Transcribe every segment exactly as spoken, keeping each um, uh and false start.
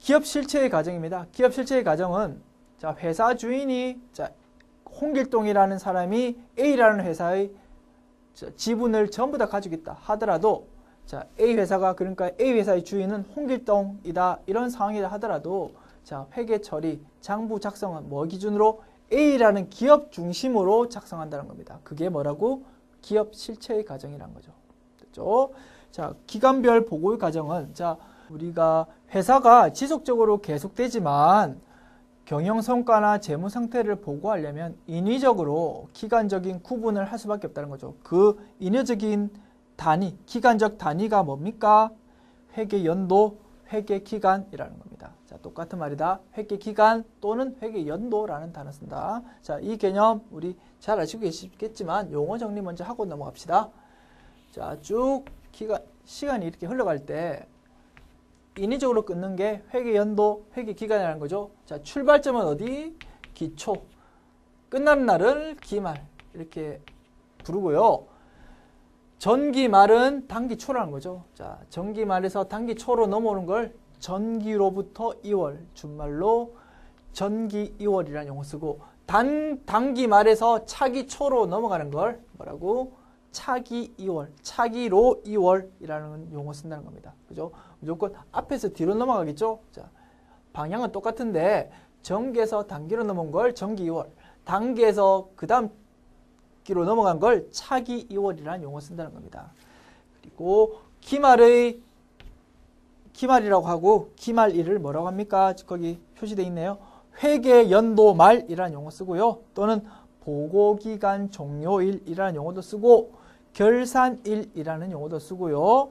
기업 실체의 가정입니다. 기업 실체의 가정은 자, 회사 주인이 자, 홍길동이라는 사람이 A라는 회사의 자, 지분을 전부 다 가지고 있다 하더라도 자, A 회사가 그러니까 A 회사의 주인은 홍길동이다 이런 상황이라 하더라도 자, 회계 처리, 장부 작성은 뭐 기준으로 A라는 기업 중심으로 작성한다는 겁니다. 그게 뭐라고? 기업 실체의 가정이란 거죠. 됐죠? 자, 기간별 보고의 가정은 자, 우리가 회사가 지속적으로 계속되지만 경영 성과나 재무 상태를 보고하려면 인위적으로 기간적인 구분을 할 수밖에 없다는 거죠. 그 인위적인 단위, 기간적 단위가 뭡니까? 회계 연도, 회계 기간이라는 겁니다. 자, 똑같은 말이다. 회계 기간 또는 회계 연도라는 단어 쓴다. 자, 이 개념 우리 잘 아시고 계시겠지만 용어 정리 먼저 하고 넘어갑시다. 자, 쭉 기간, 시간이 이렇게 흘러갈 때 인위적으로 끊는 게 회계 연도, 회계 기간이라는 거죠. 자, 출발점은 어디? 기초. 끝나는 날을 기말. 이렇게 부르고요. 전기 말은 단기 초라는 거죠. 자, 전기 말에서 단기 초로 넘어오는 걸 전기로부터 이월, 준말로 전기 이월이라는 용어 쓰고 단, 단기 말에서 차기 초로 넘어가는 걸 뭐라고? 차기 이월, 차기로 이월이라는 용어 쓴다는 겁니다. 그죠? 무조건 앞에서 뒤로 넘어가겠죠? 자, 방향은 똑같은데 전기에서 단기로 넘어온 걸 전기 이월, 단기에서 그 다음 기로 넘어간 걸 차기 이월이라는 용어 쓴다는 겁니다. 그리고 기말의 기말이라고 하고 기말 일을 뭐라고 합니까? 거기 표시되어 있네요. 회계 연도 말이라는 용어 쓰고요. 또는 보고기간 종료일이라는 용어도 쓰고 결산일이라는 용어도 쓰고요.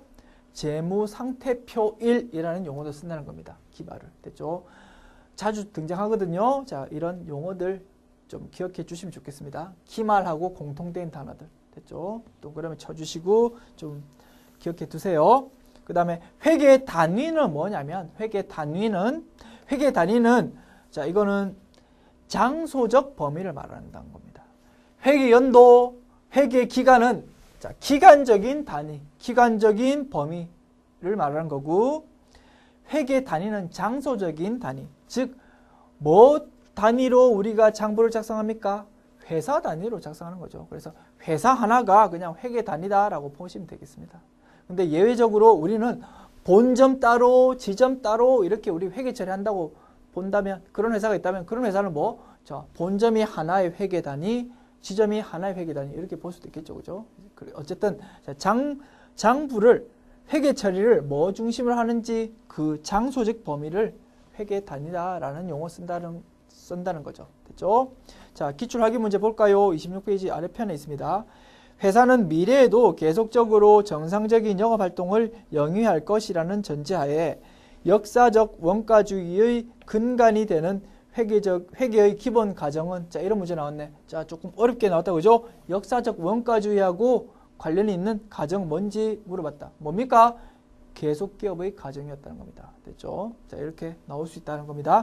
재무상태표일이라는 용어도 쓴다는 겁니다. 기말을. 됐죠? 자주 등장하거든요. 자, 이런 용어들 좀 기억해 주시면 좋겠습니다. 기말하고 공통된 단어들. 됐죠? 또 그러면 쳐주시고 좀 기억해 두세요. 그 다음에 회계 단위는 뭐냐면 회계 단위는 회계 단위는 자, 이거는 장소적 범위를 말한다는 겁니다. 회계 연도, 회계 기간은 자, 기간적인 단위, 기간적인 범위를 말하는 거고 회계 단위는 장소적인 단위, 즉 뭐 단위로 우리가 장부를 작성합니까? 회사 단위로 작성하는 거죠. 그래서 회사 하나가 그냥 회계 단위다라고 보시면 되겠습니다. 근데 예외적으로 우리는 본점 따로, 지점 따로 이렇게 우리 회계 처리한다고 본다면 그런 회사가 있다면 그런 회사는 뭐? 자, 본점이 하나의 회계 단위, 지점이 하나의 회계 단위 이렇게 볼 수도 있겠죠. 그죠? 어쨌든 장, 장부를 회계 처리를 뭐 중심으로 하는지 그 장소적 범위를 회계 단위다라는 용어 쓴다는, 쓴다는 거죠. 됐죠? 자, 기출 확인 문제 볼까요? 이십육 페이지 아래편에 있습니다. 회사는 미래에도 계속적으로 정상적인 영업활동을 영위할 것이라는 전제하에 역사적 원가주의의 근간이 되는 회계적, 회계의 기본 가정은 자, 이런 문제 나왔네. 자, 조금 어렵게 나왔다. 그죠? 역사적 원가주의하고 관련이 있는 가정 뭔지 물어봤다. 뭡니까? 계속기업의 가정이었다는 겁니다. 됐죠? 자, 이렇게 나올 수 있다는 겁니다.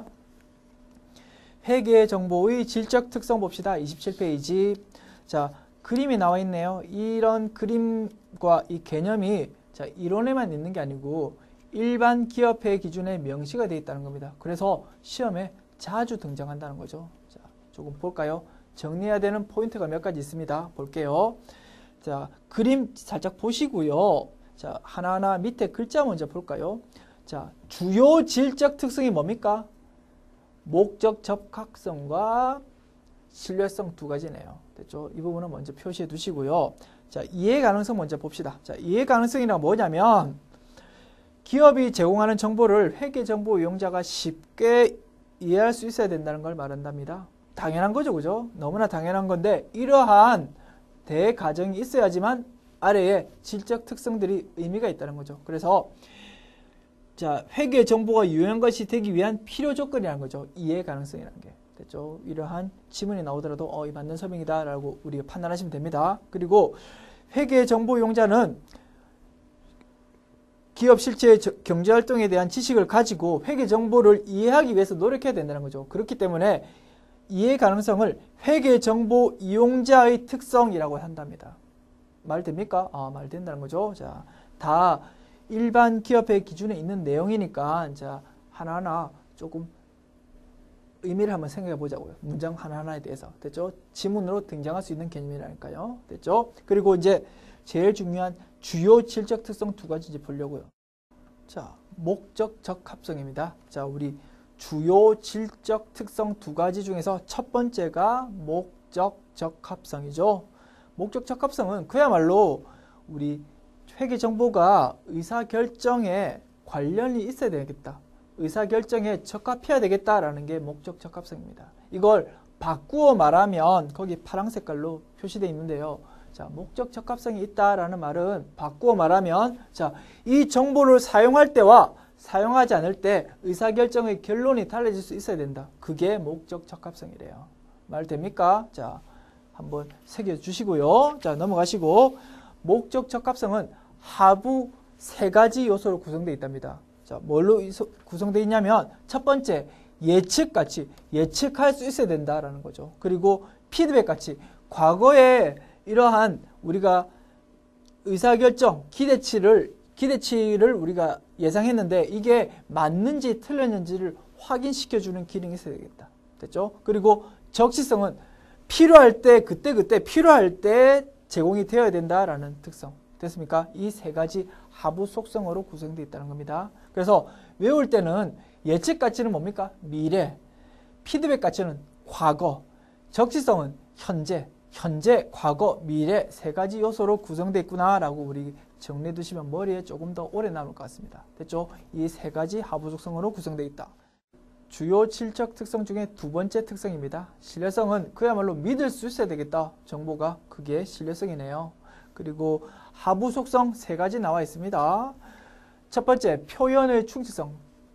회계 정보의 질적 특성 봅시다. 이십칠 페이지. 자, 그림이 나와 있네요. 이런 그림과 이 개념이 자, 이론에만 있는 게 아니고 일반 기업회 기준에 명시가 되어 있다는 겁니다. 그래서 시험에 자주 등장한다는 거죠. 자, 조금 볼까요? 정리해야 되는 포인트가 몇 가지 있습니다. 볼게요. 자, 그림 살짝 보시고요. 자, 하나하나 밑에 글자 먼저 볼까요? 자, 주요 질적 특성이 뭡니까? 목적 적합성과 신뢰성 두 가지네요. 됐죠? 이 부분은 먼저 표시해 두시고요. 자, 이해 가능성 먼저 봅시다. 자, 이해 가능성이란 뭐냐면 기업이 제공하는 정보를 회계정보 이용자가 쉽게 이해할 수 있어야 된다는 걸 말한답니다. 당연한 거죠. 그죠? 너무나 당연한 건데 이러한 대가정이 있어야지만 아래에 질적 특성들이 의미가 있다는 거죠. 그래서 자, 회계 정보가 유용한 것이 되기 위한 필요 조건이라는 거죠. 이해 가능성이라는 게. 됐죠? 이러한 지문이 나오더라도 어, 이 맞는 설명이다 라고 우리가 판단하시면 됩니다. 그리고 회계 정보 이용자는 기업 실제 경제활동에 대한 지식을 가지고 회계 정보를 이해하기 위해서 노력해야 된다는 거죠. 그렇기 때문에 이해 가능성을 회계 정보 이용자의 특성이라고 한답니다. 말 됩니까? 아, 말 된다는 거죠. 자, 다 일반 기업의 기준에 있는 내용이니까 자, 하나하나 조금 의미를 한번 생각해 보자고요. 문장 하나하나에 대해서. 됐죠? 지문으로 등장할 수 있는 개념이라니까요. 됐죠? 그리고 이제 제일 중요한 주요 질적 특성 두 가지 이제 보려고요. 자, 목적 적합성입니다. 자, 우리 주요 질적 특성 두 가지 중에서 첫 번째가 목적 적합성이죠. 목적 적합성은 그야말로 우리 회계 정보가 의사결정에 관련이 있어야 되겠다. 의사결정에 적합해야 되겠다라는 게 목적 적합성입니다. 이걸 바꾸어 말하면 거기 파란 색깔로 표시되어 있는데요. 자, 목적 적합성이 있다라는 말은 바꾸어 말하면 자, 이 정보를 사용할 때와 사용하지 않을 때 의사결정의 결론이 달라질 수 있어야 된다. 그게 목적 적합성이래요. 말 됩니까? 자, 한번 새겨주시고요. 자, 넘어가시고 목적 적합성은 하부 세 가지 요소로 구성되어 있답니다. 자, 뭘로 구성되어 있냐면 첫 번째, 예측같이 예측할 수 있어야 된다라는 거죠. 그리고 피드백같이 과거에 이러한 우리가 의사결정, 기대치를 기대치를 우리가 예상했는데 이게 맞는지 틀렸는지를 확인시켜주는 기능이 있어야 되겠다. 됐죠? 그리고 적시성은 필요할 때 그때그때 필요할 때 제공이 되어야 된다라는 특성. 됐습니까? 이 세 가지 하부 속성으로 구성되어 있다는 겁니다. 그래서 외울 때는 예측 가치는 뭡니까? 미래, 피드백 가치는 과거, 적시성은 현재, 현재, 과거, 미래 세 가지 요소로 구성되어 있구나라고 우리 정리해 두시면 머리에 조금 더 오래 남을 것 같습니다. 됐죠? 이 세 가지 하부 속성으로 구성되어 있다. 주요 질적 특성 중에 두 번째 특성입니다. 신뢰성은 그야말로 믿을 수 있어야 되겠다. 정보가 그게 신뢰성이네요. 그리고 하부 속성 세 가지 나와 있습니다. 첫 번째, 표현의 충실성.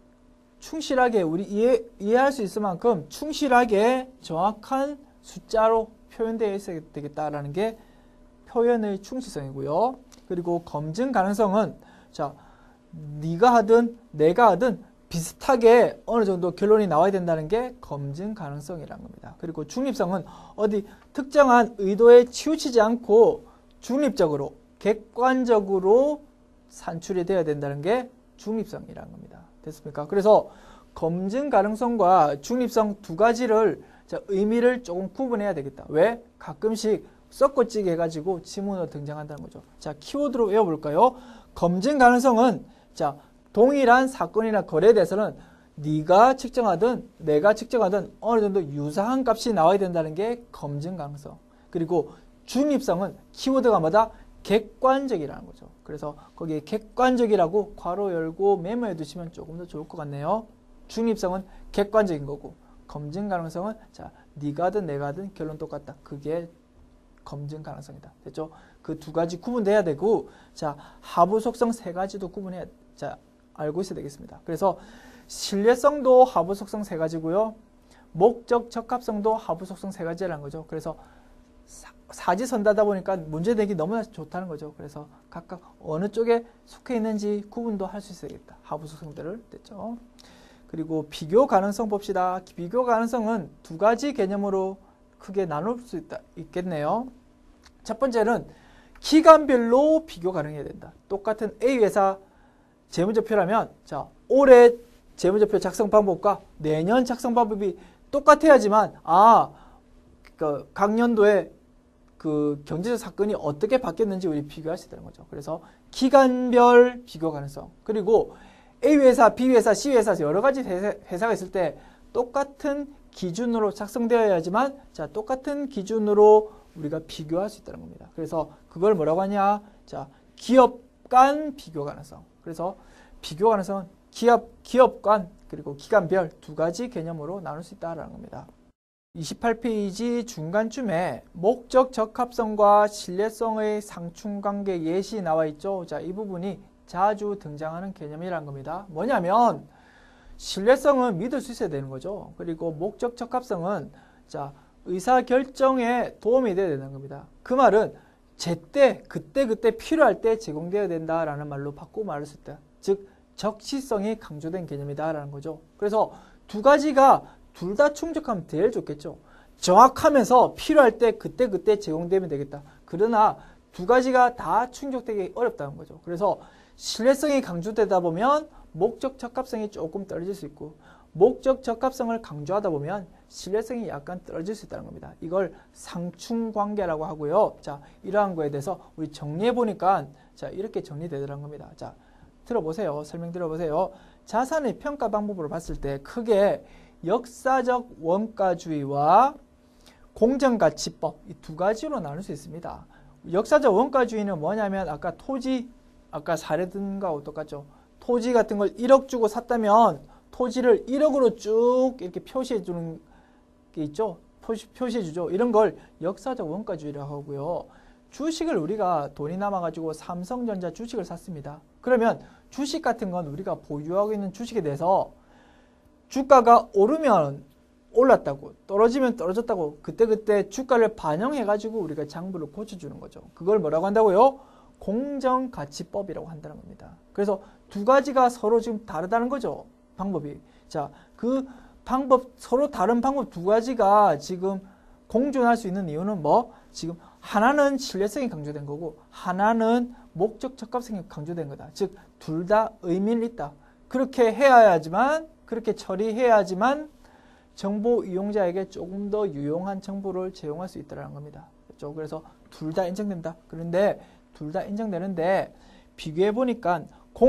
충실하게 우리 이해, 이해할 수 있을 만큼 충실하게 정확한 숫자로 표현되어 있어야 되겠다라는 게 표현의 충실성이고요. 그리고 검증 가능성은 자, 네가 하든 내가 하든 비슷하게 어느 정도 결론이 나와야 된다는 게 검증 가능성이라는 겁니다. 그리고 중립성은 어디 특정한 의도에 치우치지 않고 중립적으로, 객관적으로 산출이 되어야 된다는 게 중립성이라는 겁니다. 됐습니까? 그래서 검증 가능성과 중립성 두 가지를 자, 의미를 조금 구분해야 되겠다. 왜? 가끔씩 섞어찌게 해가지고 지문으로 등장한다는 거죠. 자, 키워드로 외워볼까요? 검증 가능성은 자, 동일한 사건이나 거래에 대해서는 네가 측정하든 내가 측정하든 어느 정도 유사한 값이 나와야 된다는 게 검증 가능성. 그리고 중립성은 키워드가 뭐다? 객관적이라는 거죠. 그래서 거기에 객관적이라고 괄호 열고 메모해 두시면 조금 더 좋을 것 같네요. 중립성은 객관적인 거고 검증 가능성은 자, 네가 하든 내가 하든 결론 똑같다. 그게 검증 가능성이다. 됐죠? 그 두 가지 구분돼야 되고 자, 하부 속성 세 가지도 구분해야 자, 알고 있어야 되겠습니다. 그래서 신뢰성도 하부 속성 세 가지고요. 목적 적합성도 하부 속성 세 가지라는 거죠. 그래서 사지선다다 보니까 문제 내기 너무나 좋다는 거죠. 그래서 각각 어느 쪽에 속해 있는지 구분도 할 수 있어야겠다. 하부 속성들을. 됐죠? 그리고 비교 가능성 봅시다. 비교 가능성은 두 가지 개념으로 크게 나눌 수 있다, 있겠네요. 첫 번째는 기간별로 비교 가능해야 된다. 똑같은 A 회사 재무제표라면 자, 올해 재무제표 작성 방법과 내년 작성 방법이 똑같아야지만 아, 그 각년도에 그 경제적 사건이 어떻게 바뀌었는지 우리 비교할 수 있다는 거죠. 그래서 기간별 비교 가능성. 그리고 A 회사, B 회사, C 회사 여러 가지 회사가 있을 때 똑같은 기준으로 작성되어야지만 자, 똑같은 기준으로 우리가 비교할 수 있다는 겁니다. 그래서 그걸 뭐라고 하냐? 자, 기업 간 비교 가능성. 그래서 비교 가능성은 기업, 기업 간 그리고 기간별 두 가지 개념으로 나눌 수 있다는 겁니다. 이십팔 페이지 중간쯤에 목적 적합성과 신뢰성의 상충관계 예시 나와 있죠. 자, 이 부분이 자주 등장하는 개념이라는 겁니다. 뭐냐면 신뢰성은 믿을 수 있어야 되는 거죠. 그리고 목적 적합성은 자, 의사결정에 도움이 되어야 되는 겁니다. 그 말은 제때, 그때 그때 필요할 때 제공되어야 된다라는 말로 바꾸고 말할 수 있다. 즉 적시성이 강조된 개념이다라는 거죠. 그래서 두 가지가 둘 다 충족하면 제일 좋겠죠. 정확하면서 필요할 때 그때 그때 제공되면 되겠다. 그러나 두 가지가 다 충족되기 어렵다는 거죠. 그래서 신뢰성이 강조되다 보면 목적 적합성이 조금 떨어질 수 있고 목적 적합성을 강조하다 보면 신뢰성이 약간 떨어질 수 있다는 겁니다. 이걸 상충관계라고 하고요. 자, 이러한 거에 대해서 우리 정리해 보니까 자, 이렇게 정리되더라는 겁니다. 자, 들어보세요. 설명 들어보세요. 자산의 평가 방법으로 봤을 때 크게 역사적 원가주의와 공정가치법 이 두 가지로 나눌 수 있습니다. 역사적 원가주의는 뭐냐면 아까 토지, 아까 사례 든 거하고 똑같죠. 토지 같은 걸 일억 주고 샀다면 토지를 일억으로 쭉 이렇게 표시해 주는 게 있죠. 표시, 표시해 주죠. 이런 걸 역사적 원가주의라고 하고요. 주식을 우리가 돈이 남아가지고 삼성전자 주식을 샀습니다. 그러면 주식 같은 건 우리가 보유하고 있는 주식에 대해서 주가가 오르면 올랐다고 떨어지면 떨어졌다고 그때그때 주가를 반영해가지고 우리가 장부를 고쳐주는 거죠. 그걸 뭐라고 한다고요? 공정가치법이라고 한다는 겁니다. 그래서 두 가지가 서로 지금 다르다는 거죠. 방법이. 자, 그 방법, 서로 다른 방법 두 가지가 지금 공존할 수 있는 이유는 뭐? 지금 하나는 신뢰성이 강조된 거고 하나는 목적 적합성이 강조된 거다. 즉, 둘 다 의미는 있다. 그렇게 해야지만, 그렇게 처리해야지만 정보 이용자에게 조금 더 유용한 정보를 제공할 수 있다는 겁니다. 그렇죠? 그래서 둘 다 인정된다. 그런데 둘 다 인정되는데 비교해 보니까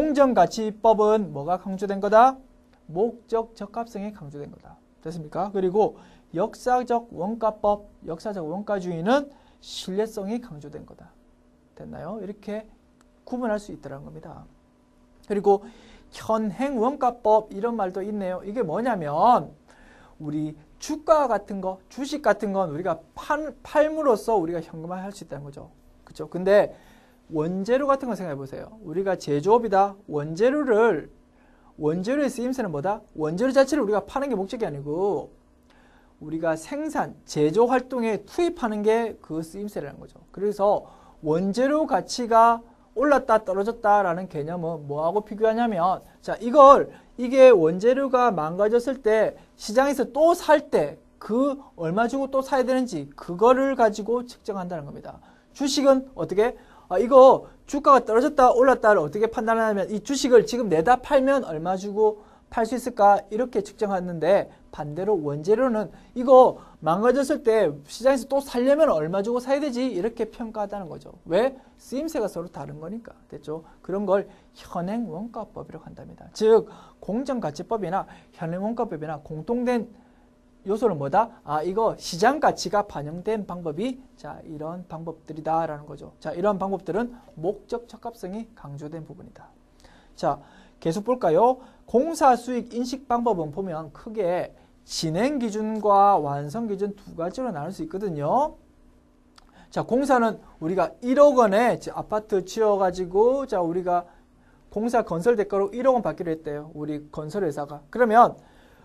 공정가치법은 뭐가 강조된 거다? 목적 적합성이 강조된 거다. 됐습니까? 그리고 역사적 원가법, 역사적 원가주의는 신뢰성이 강조된 거다. 됐나요? 이렇게 구분할 수 있다는 겁니다. 그리고 현행 원가법 이런 말도 있네요. 이게 뭐냐면 우리 주가 같은 거, 주식 같은 건 우리가 팔, 팔므로써 우리가 현금화할 수 있다는 거죠. 그렇죠? 근데 원재료 같은 거 생각해 보세요. 우리가 제조업이다. 원재료를 원재료의 쓰임새는 뭐다? 원재료 자체를 우리가 파는 게 목적이 아니고 우리가 생산, 제조 활동에 투입하는 게 그 쓰임새라는 거죠. 그래서 원재료 가치가 올랐다 떨어졌다라는 개념은 뭐하고 비교하냐면 자, 이걸 이게 원재료가 망가졌을 때 시장에서 또 살 때 그 얼마 주고 또 사야 되는지 그거를 가지고 측정한다는 겁니다. 주식은 어떻게? 아, 이거 주가가 떨어졌다 올랐다를 어떻게 판단하냐면 이 주식을 지금 내다 팔면 얼마 주고 팔 수 있을까 이렇게 측정하는데 반대로 원재료는 이거 망가졌을 때 시장에서 또 살려면 얼마 주고 사야 되지 이렇게 평가하다는 거죠. 왜? 쓰임새가 서로 다른 거니까. 됐죠? 그런 걸 현행 원가법이라고 한답니다. 즉 공정가치법이나 현행 원가법이나 공통된 요소는 뭐다? 아, 이거 시장 가치가 반영된 방법이 자, 이런 방법들이다라는 거죠. 자, 이런 방법들은 목적 적합성이 강조된 부분이다. 자, 계속 볼까요? 공사 수익 인식 방법은 보면 크게 진행 기준과 완성 기준 두 가지로 나눌 수 있거든요. 자, 공사는 우리가 일억 원에 아파트 지어가지고 자, 우리가 공사 건설 대가로 일억 원 받기로 했대요. 우리 건설회사가. 그러면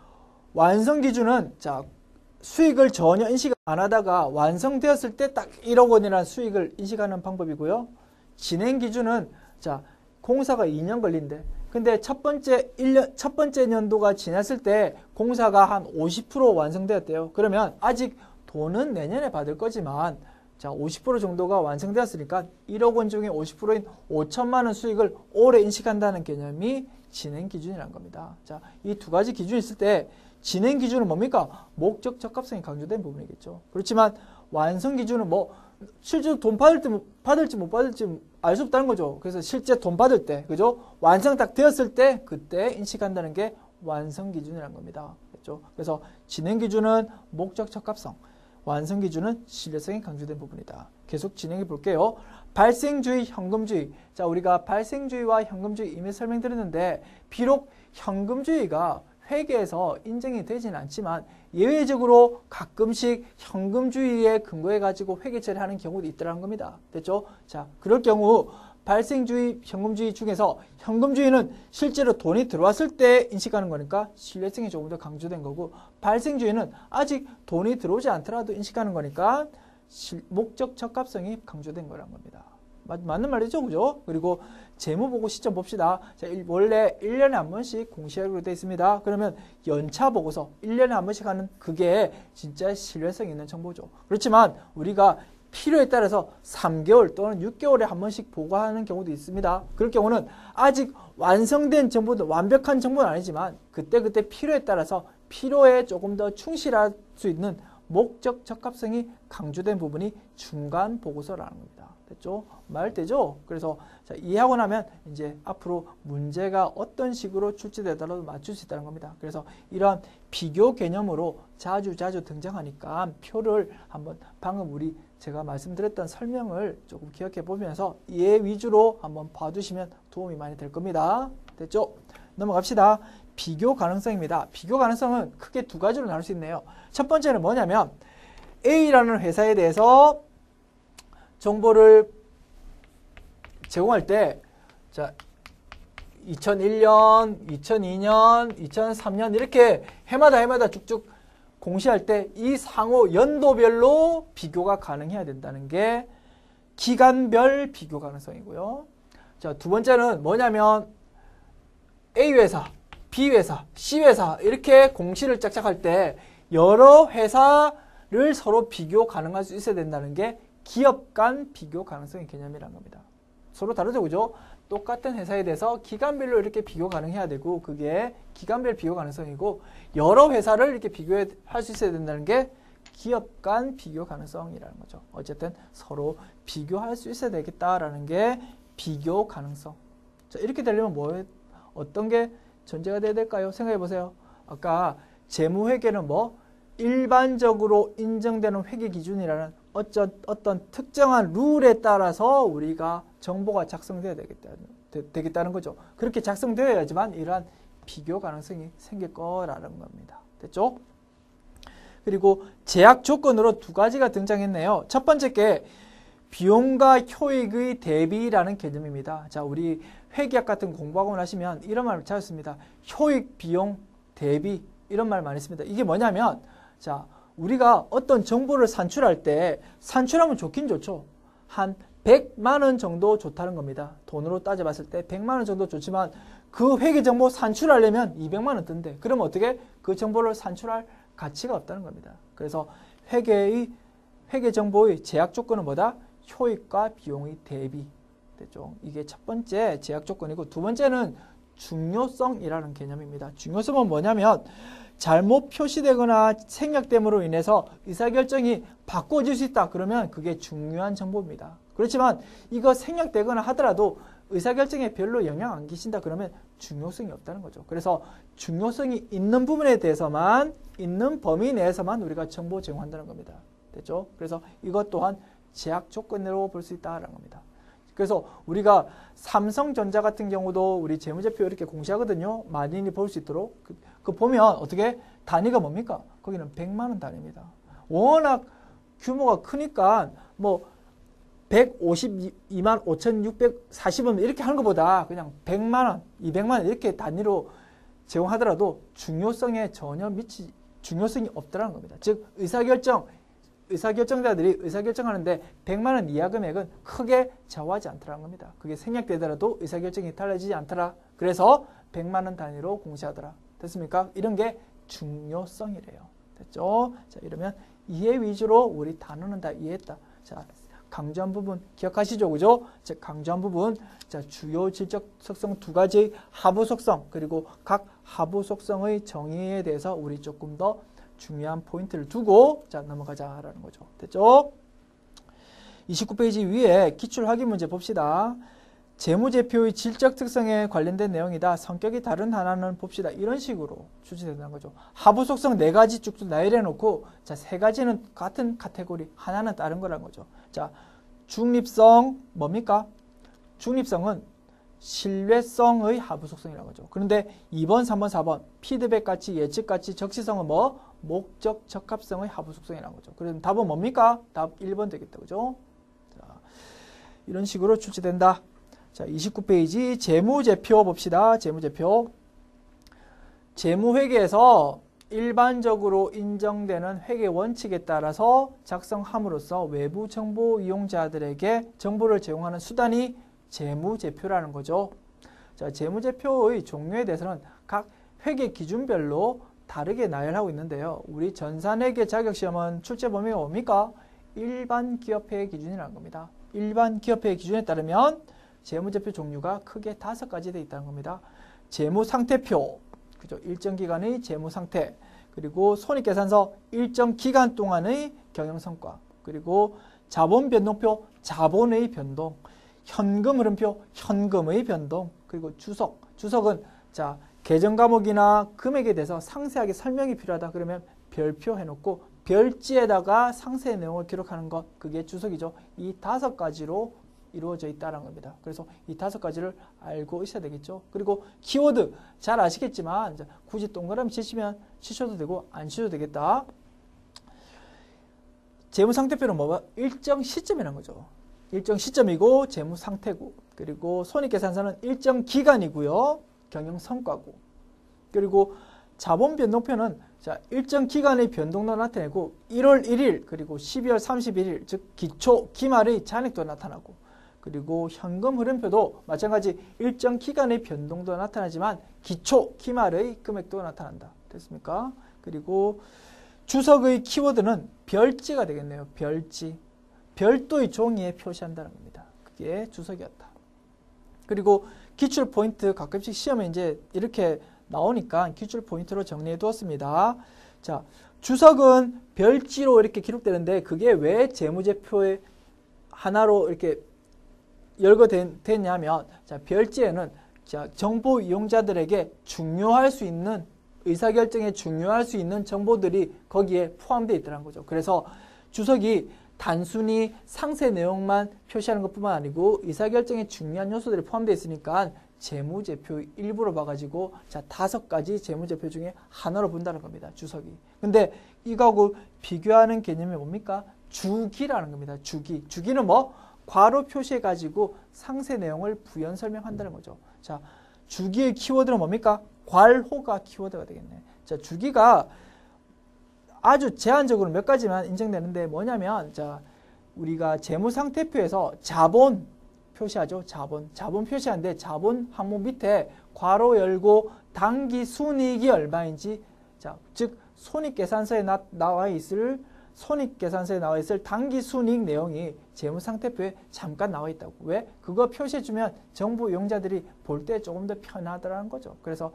완성 기준은 자, 수익을 전혀 인식 안 하다가 완성되었을 때 딱 일억 원이라는 수익을 인식하는 방법이고요. 진행 기준은 자, 공사가 이 년 걸린대. 근데 첫 번째 일 년, 첫 번째 년도가 지났을 때 공사가 한 오십 퍼센트 완성되었대요. 그러면 아직 돈은 내년에 받을 거지만 자, 오십 퍼센트 정도가 완성되었으니까 일억 원 중에 오십 퍼센트인 오천만 원 수익을 올해 인식한다는 개념이 진행 기준이라는 겁니다. 자, 이 두 가지 기준이 있을 때 진행 기준은 뭡니까? 목적 적합성이 강조된 부분이겠죠. 그렇지만 완성 기준은 뭐 실제로 돈 받을지, 받을지 못 받을지 알 수 없다는 거죠. 그래서 실제 돈 받을 때, 그죠? 완성 딱 되었을 때 그때 인식한다는 게 완성 기준이라는 겁니다. 그렇죠? 그래서 진행 기준은 목적 적합성, 완성 기준은 신뢰성이 강조된 부분이다. 계속 진행해 볼게요. 발생주의, 현금주의. 자, 우리가 발생주의와 현금주의 이미 설명드렸는데 비록 현금주의가 회계에서 인정이 되지는 않지만 예외적으로 가끔씩 현금주의에 근거해 가지고 회계 처리하는 경우도 있더라는 겁니다. 됐죠? 자, 그럴 경우 발생주의, 현금주의 중에서 현금주의는 실제로 돈이 들어왔을 때 인식하는 거니까 신뢰성이 조금 더 강조된 거고 발생주의는 아직 돈이 들어오지 않더라도 인식하는 거니까 목적 적합성이 강조된 거란 겁니다. 맞, 맞는 말이죠, 그죠? 그리고 재무 보고 시점 봅시다. 자, 일, 원래 일 년에 한 번씩 공시하기로 되어 있습니다. 그러면 연차 보고서 일 년에 한 번씩 하는 그게 진짜 신뢰성 있는 정보죠. 그렇지만 우리가 필요에 따라서 삼 개월 또는 육 개월에 한 번씩 보고하는 경우도 있습니다. 그럴 경우는 아직 완성된 정보도 완벽한 정보는 아니지만 그때그때 필요에 따라서 필요에 조금 더 충실할 수 있는 목적 적합성이 강조된 부분이 중간 보고서라는 겁니다. 됐죠? 말되죠? 그래서 자, 이해하고 나면 이제 앞으로 문제가 어떤 식으로 출제되더라도 맞출 수 있다는 겁니다. 그래서 이러한 비교 개념으로 자주 자주 등장하니까 표를 한번 방금 우리 제가 말씀드렸던 설명을 조금 기억해 보면서 이해 위주로 한번 봐두시면 도움이 많이 될 겁니다. 됐죠? 넘어갑시다. 비교 가능성입니다. 비교 가능성은 크게 두 가지로 나눌 수 있네요. 첫 번째는 뭐냐면 A라는 회사에 대해서 정보를 제공할 때 자, 이천일 년, 이천이 년, 이천삼 년 이렇게 해마다 해마다 쭉쭉 공시할 때 이 상호 연도별로 비교가 가능해야 된다는 게 기간별 비교 가능성이고요. 자, 두 번째는 뭐냐면 A 회사, B 회사, C 회사 이렇게 공시를 짝짝할 때 여러 회사를 서로 비교 가능할 수 있어야 된다는 게 기업 간 비교 가능성의 개념이라는 겁니다. 서로 다르죠, 그죠? 똑같은 회사에 대해서 기간별로 이렇게 비교 가능해야 되고 그게 기간별 비교 가능성이고 여러 회사를 이렇게 비교할 수 있어야 된다는 게 기업 간 비교 가능성이라는 거죠. 어쨌든 서로 비교할 수 있어야 되겠다라는 게 비교 가능성. 자, 이렇게 되려면 뭐 어떤 게 전제가 돼야 될까요? 생각해 보세요. 아까 재무회계는 뭐 일반적으로 인정되는 회계 기준이라는 어쩌, 어떤 특정한 룰에 따라서 우리가 정보가 작성되어야 되겠다, 되, 되겠다는 거죠. 그렇게 작성되어야지만 이러한 비교 가능성이 생길 거라는 겁니다. 됐죠? 그리고 제약 조건으로 두 가지가 등장했네요. 첫 번째 게 비용과 효익의 대비라는 개념입니다. 자, 우리 회계학 같은 공부하고 나시면 이런 말을 찾았습니다. 효익, 비용, 대비 이런 말 많이 씁니다. 이게 뭐냐면 자, 우리가 어떤 정보를 산출할 때 산출하면 좋긴 좋죠. 한 백만 원 정도 좋다는 겁니다. 돈으로 따져봤을 때 백만 원 정도 좋지만 그 회계 정보 산출하려면 이백만 원 든대. 그럼 어떻게 그 정보를 산출할 가치가 없다는 겁니다. 그래서 회계의 회계 정보의 제약 조건은 뭐다? 효익과 비용의 대비. 됐죠? 이게 첫 번째 제약 조건이고 두 번째는 중요성이라는 개념입니다. 중요성은 뭐냐면 잘못 표시되거나 생략됨으로 인해서 의사결정이 바꿔질 수 있다. 그러면 그게 중요한 정보입니다. 그렇지만 이거 생략되거나 하더라도 의사결정에 별로 영향 안 끼친다. 그러면 중요성이 없다는 거죠. 그래서 중요성이 있는 부분에 대해서만 있는 범위 내에서만 우리가 정보 제공한다는 겁니다. 됐죠? 그래서 이것 또한 제약 조건으로 볼 수 있다는 겁니다. 그래서 우리가 삼성전자 같은 경우도 우리 재무제표 이렇게 공시하거든요. 많이 볼 수 있도록. 그, 그 보면 어떻게 단위가 뭡니까? 거기는 백만 원 단위입니다. 워낙 규모가 크니까 뭐 백오십이만 오천육백사십 원 이렇게 하는 것보다 그냥 백만 원, 이백만 원 이렇게 단위로 제공하더라도 중요성에 전혀 미치 중요성이 없다는 겁니다. 즉 의사결정 의사결정자들이 의사결정하는데 백만 원 이하 금액은 크게 좌우하지 않더라는 겁니다. 그게 생략되더라도 의사결정이 달라지지 않더라. 그래서 백만 원 단위로 공시하더라. 됐습니까? 이런 게 중요성이래요. 됐죠? 자, 이러면 이해 위주로 우리 단어는 다 이해했다. 자, 강조한 부분 기억하시죠? 그죠? 자, 강조한 부분. 자, 주요 질적 속성 두 가지의 하부 속성 그리고 각 하부 속성의 정의에 대해서 우리 조금 더 중요한 포인트를 두고 자 넘어가자라는 거죠. 됐죠? 이십구 페이지 위에 기출 확인 문제 봅시다. 재무제표의 질적 특성에 관련된 내용이다. 성격이 다른 하나는 봅시다. 이런 식으로 출제된다는 거죠. 하부 속성 네 가지 쭉쭉 나열해 놓고 자, 세 가지는 같은 카테고리, 하나는 다른 거라는 거죠. 자, 중립성 뭡니까? 중립성은 신뢰성의 하부 속성이라는 거죠. 그런데 이 번, 삼 번, 사 번 피드백 가치, 예측 가치, 적시성은 뭐? 목적 적합성의 하부 속성이라는 거죠. 그럼 답은 뭡니까? 답 일 번 되겠다. 그죠? 자, 이런 식으로 출제된다. 자, 이십구 페이지 재무제표 봅시다. 재무제표. 재무회계에서 일반적으로 인정되는 회계 원칙에 따라서 작성함으로써 외부 정보 이용자들에게 정보를 제공하는 수단이 재무제표라는 거죠. 자, 재무제표의 종류에 대해서는 각 회계 기준별로 다르게 나열하고 있는데요. 우리 전산회계 자격시험은 출제 범위가 뭡니까? 일반 기업회의 기준이라는 겁니다. 일반 기업회의 기준에 따르면 재무제표 종류가 크게 다섯 가지 되어 있다는 겁니다. 재무상태표, 그죠? 일정 기간의 재무상태, 그리고 손익계산서 일정 기간 동안의 경영성과, 그리고 자본변동표, 자본의 변동, 현금흐름표, 현금의 변동, 그리고 주석, 주석은 자 계정 과목이나 금액에 대해서 상세하게 설명이 필요하다 그러면 별표 해놓고 별지에다가 상세 내용을 기록하는 것, 그게 주석이죠. 이 다섯 가지로 이루어져 있다는 겁니다. 그래서 이 다섯 가지를 알고 있어야 되겠죠. 그리고 키워드 잘 아시겠지만 굳이 동그라미 치시면 치셔도 되고 안 치셔도 되겠다. 재무상태표는 뭐가? 일정 시점이라는 거죠. 일정 시점이고 재무상태고, 그리고 손익계산서는 일정 기간이고요. 경영성과고, 그리고 자본변동표는 자 일정 기간의 변동도 나타내고 일월 일일 그리고 십이월 삼십일일 즉 기초 기말의 잔액도 나타나고, 그리고 현금 흐름표도 마찬가지 일정 기간의 변동도 나타나지만 기초 기말의 금액도 나타난다. 됐습니까? 그리고 주석의 키워드는 별지가 되겠네요. 별지. 별도의 종이에 표시한다는 겁니다. 그게 주석이었다. 그리고 기출 포인트 가끔씩 시험에 이제 이렇게 나오니까 기출 포인트로 정리해 두었습니다. 자, 주석은 별지로 이렇게 기록되는데 그게 왜 재무제표의 하나로 이렇게 열거됐냐면, 자, 별지에는 자, 정보 이용자들에게 중요할 수 있는 의사결정에 중요할 수 있는 정보들이 거기에 포함되어 있다는 거죠. 그래서 주석이 단순히 상세 내용만 표시하는 것뿐만 아니고 의사결정에 중요한 요소들이 포함되어 있으니까 재무제표 일부로 봐가지고 자 다섯 가지 재무제표 중에 하나로 본다는 겁니다. 주석이. 근데 이거하고 비교하는 개념이 뭡니까? 주기라는 겁니다. 주기. 주기는 뭐? 괄호 표시해가지고 상세 내용을 부연 설명한다는 거죠. 자, 주기의 키워드는 뭡니까? 괄호가 키워드가 되겠네. 자, 주기가 아주 제한적으로 몇 가지만 인정되는데 뭐냐면, 자, 우리가 재무상태표에서 자본 표시하죠. 자본. 자본 표시하는데 자본 항목 밑에 괄호 열고 당기 순이익이 얼마인지, 자, 즉 손익계산서에 나, 나와 있을 손익계산서에 나와 있을 당기 순이익 내용이 재무상태표에 잠깐 나와 있다고. 왜? 그거 표시해주면 정보 이용자들이 볼 때 조금 더 편하더라는 거죠. 그래서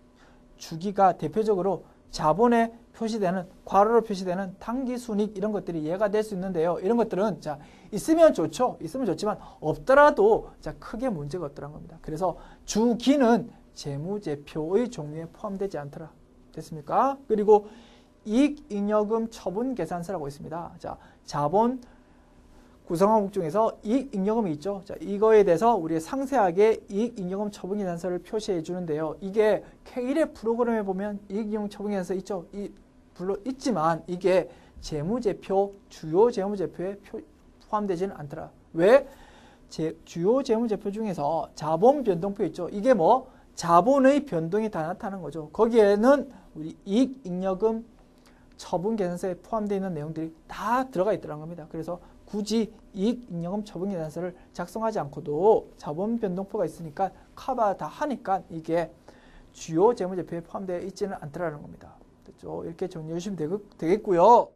주기가 대표적으로 자본에 표시되는, 괄호로 표시되는 당기 순이익 이런 것들이 이해가 될 수 있는데요. 이런 것들은 자 있으면 좋죠. 있으면 좋지만 없더라도 자 크게 문제가 없더란 겁니다. 그래서 주기는 재무제표의 종류에 포함되지 않더라. 됐습니까? 그리고 이익잉여금 처분계산서라고 있습니다. 자, 자본 구성항목 중에서 이익잉여금이 있죠. 자, 이거에 대해서 우리 상세하게 이익잉여금 처분계산서를 표시해 주는데요. 이게 케일의 프로그램에 보면 이익잉여금 처분계산서 있죠. 이, 물론 있지만 이게 재무제표, 주요 재무제표에 표, 포함되지는 않더라. 왜? 제, 주요 재무제표 중에서 자본 변동표 있죠. 이게 뭐? 자본의 변동이 다 나타나는 거죠. 거기에는 우리 이익잉여금 처분계산서에 포함되어 있는 내용들이 다 들어가 있더라는 겁니다. 그래서 굳이 이익잉여금 처분계산서를 작성하지 않고도 자본 변동표가 있으니까 커버 다 하니까 이게 주요 재무제표에 포함되어 있지는 않더라는 겁니다. 됐죠? 이렇게 정리해 주시면 되겠고요.